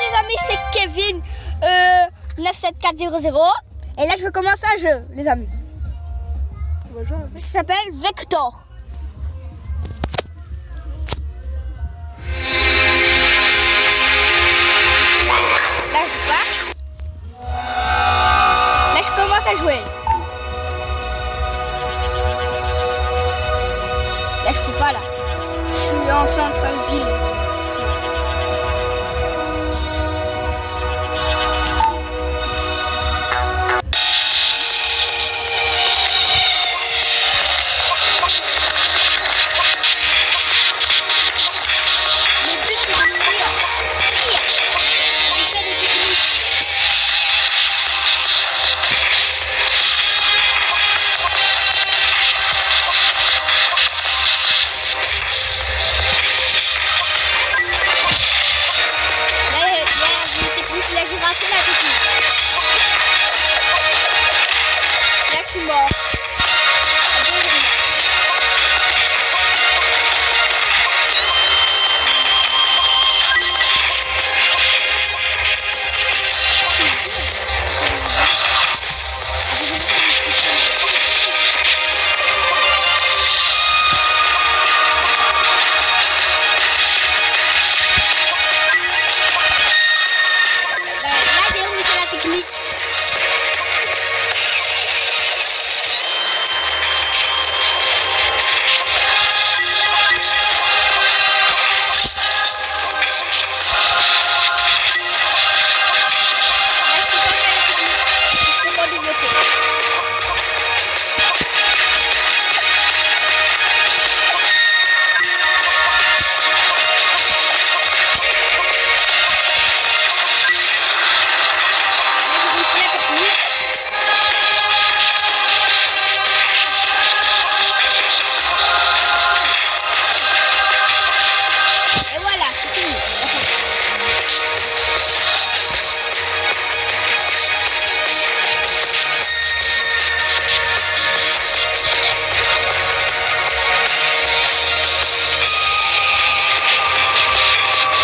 les amis, c'est Kevin 97400 et là je vais commencer un jeu les amis. Ça s'appelle Vector. Là je passe. Là je commence à jouer. Là je peux pas là. Je suis en centre-ville.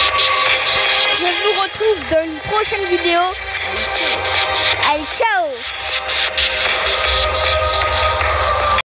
Dans une prochaine vidéo. Allez, ciao!